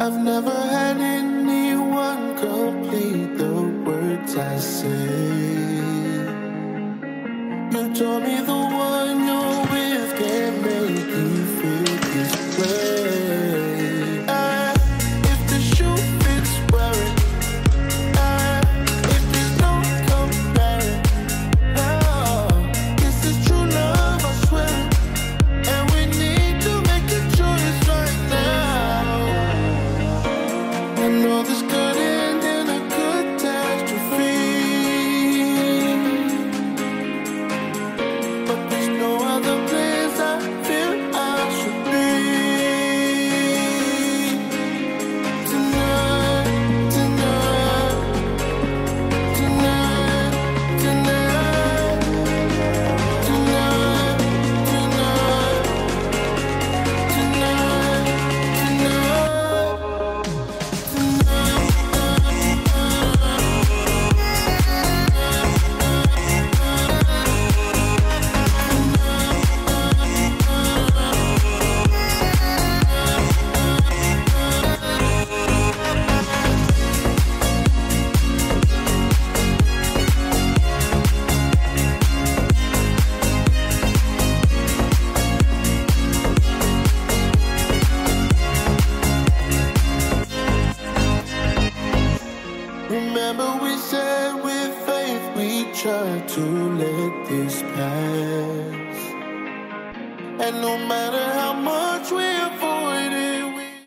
I've never had anyone complete the words I say. You told me the one you're with can't make you feel this way. If the shoe fits, wear it. If there's no comparing, this is true love, I swear. And we need to make a choice right now. I know this could end in a catastrophe, but there's no other place I feel I should be. Tonight, tonight, tonight, tonight, tonight, remember we said with faith we try to let this pass. And no matter how much we